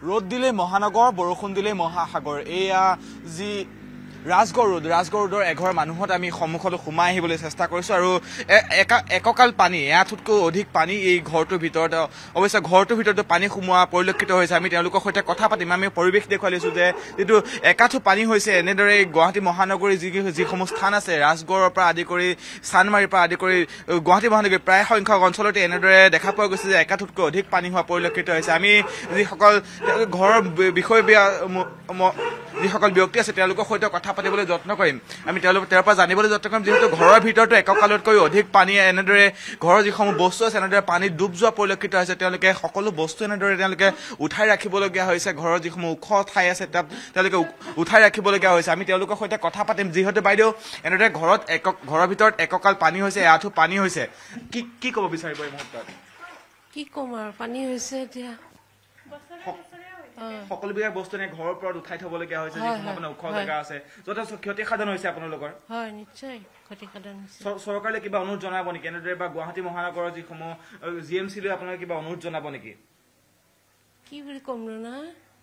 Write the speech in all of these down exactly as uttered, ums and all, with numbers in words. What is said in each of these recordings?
ৰ'দ দিলে মহানগৰ বৰষুণ দিলে মহাসাগৰ এয়া যি ৰাজগড় ৰোড ৰাজগড় ৰোডৰ এঘৰ মানুহত আমি সন্মুখলৈ সোমাই আহিবলৈ চেষ্টা কৰিছো আৰু এককাল পানী এয়াঠতকৈ অধিক পানী এই ঘৰটোৰ ভিতৰত অৱশ্যে ঘৰটোৰ ভিতৰত পানী সোমোৱা পৰিলক্ষিত হৈছে আমি তেওঁলোকৰ সৈতে কথা পাতিম আমি পৰিৱেশ দেখুৱাই লৈছো যে যিটো একাঠু পানী হৈছে এনেদৰে গুৱাহাটী মহানগৰীৰ যি যিসমূহ স্থান আছে ৰাজগড়ৰ পৰা আদি কৰি চানমাৰীৰ পৰা আদি কৰি গুৱাহাটী মহানগৰীৰ প্ৰায় সংখ্যক অঞ্চলতে এনেদৰে দেখা পোৱা গৈছে যে একাঠুতকৈ অধিক পানী হোৱা পৰিলক্ষিত হৈছে আমি যিসকল ঘৰৰ বিষয় যিসকল ব্যক্তি আছে তেওঁলোকৰ সৈতে কথা পাতিবলৈ যত্ন কৰিম আমি তেওঁলোকৰ তেওঁৰ পৰা জানিবলৈ যত্ন কৰিম যিহেতু ঘৰৰ ভিতৰতো এককালতকৈ অধিক পানী এনেদৰে ঘৰৰ যিসমূহ বস্তু আছে এনেদৰে পানীত ডুব যোৱা পৰিলক্ষিত হৈছে তেওঁলোকে সকলো বস্তু এনেদৰে তেওঁলোকে উঠাই ৰাখিবলগীয়া হৈছে ঘৰৰ যিসমূহ ওখ ঠাই আছে তাত তেওঁলোকে উঠাই ৰাখিবলগীয়া হৈছে আমি তেওঁলোকৰ সৈতে কথা পাতিম যিহেতু বাইদেউ এনেদৰে ঘৰত এক ঘৰৰ ভিতৰত এককাল পানী হৈছে এআঁঠু পানী হৈছে কি কি ক'ব বিচাৰিব এই মুহূৰ্তত কি ক'ম আৰু পানী হৈছে এতিয়া সকলোবিলাক বস্তু নে ঘৰৰ পৰা উঠাই থবলগীয়া হৈছে যিসমূহ আপোনাৰ ওখ জেগা আছে যথেষ্ট ক্ষতিসাধন হৈছে আপোনালোকৰ হয় নিশ্চয় ক্ষতিসাধন হৈছে চৰকাৰে কিবা অনুৰোধ জনাব নেকি এনেদৰে বা গুৱাহাটী মহানগৰৰ যিসমূহ জি এম চি লৈ আপোনালোকে কিবা অনুৰোধ জনাব নেকি কি বুলি ক'ম না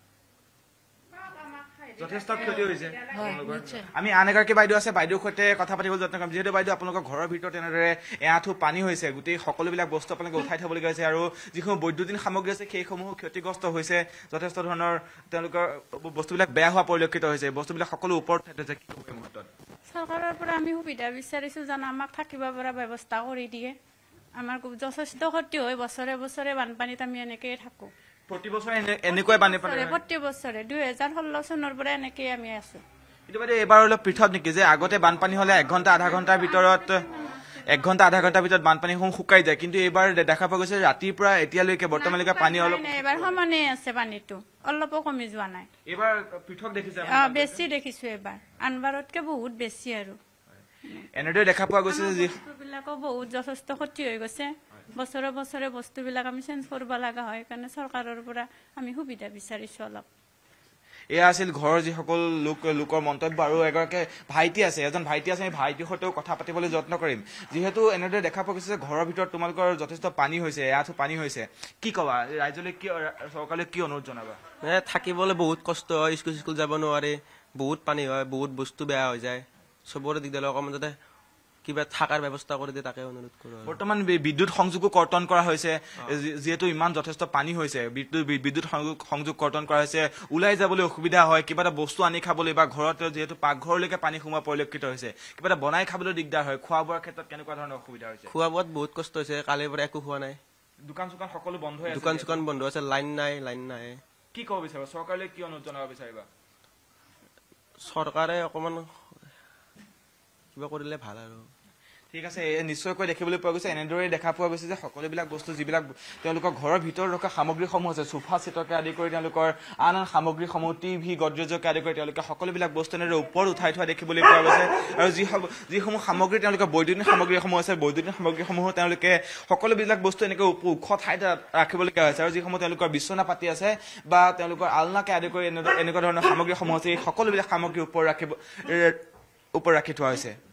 যথেষ্ট ক্ষতি হৈছে আমি আন এগৰাকী বাইদেউ আছে বাইদেউৰ সৈতে কথা পাতিবলৈ যত্ন কৰিম যিহেতু বাইদেউ আপোনালোকৰ ঘৰৰ ভিতৰত এনেদৰে এআঁঠু পানী হৈছে গোটেই সকলোবিলাক বস্তু আপোনালোকে উঠাই থবলগীয়া হৈছে আৰু যিসমূহ বৈদ্যুতিন সামগ্ৰী আছে সেইসমূহ ক্ষতিগ্ৰস্ত হৈছে যথেষ্ট ধৰণৰ তেওঁলোকৰ বস্তুবিলাক বেয়া হোৱা পৰিলক্ষিত হৈছে বস্তুবিলাক সকলো ওপৰত হৈছে কি হ'ব এই মুহূৰ্তত চৰকাৰৰ পৰা আমি সুবিধা বিচাৰিছো যেন আমাক থাকিব পৰা ব্যৱস্থা কৰি দিয়ে আমাৰ যথেষ্ট ক্ষতি হয় বছৰে বছৰে বানপানীত আমি এনেকৈয়ে থাকো প্ৰতি বছৰে এনেকৈ বানপানী প্ৰতি বছৰে দুই হাজাৰ ষোল্ল চনৰ পৰা এনেকৈ আমি আছো কিন্তু বাইদেউ এইবাৰ অলপ পৃথক নেকি যে আগতে বানপানী হলে এক ঘণ্টা আধা ঘণ্টাৰ ভিতৰত এক ঘণ্টা আধা ঘণ্টাৰ ভিতৰত বানপানীসমূহ শুকাই যায় কিন্তু এইবাৰ দেখা পোৱা গৈছে ৰাতিৰ পৰা এতিয়ালৈকে বৰ্তমানলৈকে পানী অলপ এইবাৰ সমানে আছে পানীটো অলপো কমি যোৱা নাই এইবাৰ পৃথক দেখিছে বেছি দেখিছো এইবাৰ আনবাৰতকে বহুত বেছি আৰু এনেদৰে দেখা পোৱা গৈছে যে বস্তুবিলাকো বহুত যথেষ্ট ক্ষতি হৈ গৈছে বছৰে বছৰে বস্তুবিলাক আমি চেঞ্জ কৰিব লগা হয় কাৰণে চৰকাৰৰ পৰা আমি সুবিধা বিচাৰিছো অলপ এয়া আছিল ঘৰৰ যিসকল লোক লোকৰ মন্তব্য আৰু এগৰাকী ভাইটি আছে এজন ভাইটি আছে আমি ভাইটিৰ সৈতেও কথা পাতিবলৈ যত্ন কৰিম যিহেতু এনেদৰে দেখা পোৱা গৈছে যে ঘৰৰ ভিতৰত তোমালোকৰ যথেষ্ট পানী হৈছে এআঁঠু পানী হৈছে কি ক'বা ৰাইজলৈ কি চৰকাৰলৈ কি অনুৰোধ জনাবা থাকিবলৈ বহুত কষ্ট হয় স্কুল স্কুল যাব নোৱাৰে বহুত পানী হয় বহুত বস্তু বেয়া হৈ যায় চবৰে দিগদাৰ অকণমান যাতে কিবা থাকাৰ ব্যৱস্থা কৰি দিয়ে তাকে অনুৰোধ কৰোঁ বৰ্তমান বিদ্যুৎ সংযোগো কৰ্তন কৰা হৈছে যিহেতু ইমান যথেষ্ট পানী হৈছে বিদ্যুৎ বিদ্যুৎ সংযোগ কৰ্তন কৰা হৈছে ওলাই যাবলৈ অসুবিধা হয় কিবা এটা বস্তু আনি খাবলৈ বা ঘৰত যিহেতু পাকঘৰলৈকে পানী সোমোৱা পৰিলক্ষিত হৈছে কিবা এটা বনাই খাবলৈ দিগদাৰ হয় খোৱা বোৱাৰ ক্ষেত্ৰত কেনেকুৱা ধৰণৰ অসুবিধা হৈছে খোৱা বোৱাত বহুত কষ্ট হৈছে কালিৰ পৰা একো খোৱা নাই দোকান চোকান সকলো বন্ধ হৈ আছে দোকান চোকান বন্ধ আছে লাইন নাই লাইন নাই কি ক'ব বিচাৰিবা চৰকাৰলৈ কি অনুৰোধ জনাব বিচাৰিবা চৰকাৰে অকণমান কিবা কৰিলে ভাল আৰু ঠিক আছে নিশ্চয়কৈ দেখিবলৈ পোৱা গৈছে এনেদৰে দেখা পোৱা গৈছে যে সকলোবিলাক বস্তু যিবিলাক তেওঁলোকৰ ঘৰৰ ভিতৰত ৰখা সামগ্ৰীসমূহ আছে সোফা ছেটকে আদি কৰি তেওঁলোকৰ আন আন সামগ্ৰীসমূহ টিভি গডৰেজকে আদি কৰি তেওঁলোকে সকলোবিলাক বস্তু এনেদৰে ওপৰত উঠাই থোৱা দেখিবলৈ পোৱা গৈছে আৰু যি যিসমূহ সামগ্ৰী তেওঁলোকৰ বৈদ্যুতিক সামগ্ৰীসমূহ আছে বৈদ্যুতিক সামগ্ৰীসমূহ তেওঁলোকে সকলোবিলাক বস্তু এনেকৈ ওখ ঠাইত ৰাখিবলগীয়া হৈছে আৰু যিসমূহ তেওঁলোকৰ বিচনা পাতি আছে বা তেওঁলোকৰ আলনাকে আদি কৰি এনেকুৱা ধৰণৰ সামগ্ৰীসমূহ আছে এই সকলোবিলাক সামগ্ৰী ওপৰত ৰাখিব ওপৰত ৰাখি থোৱা হৈছে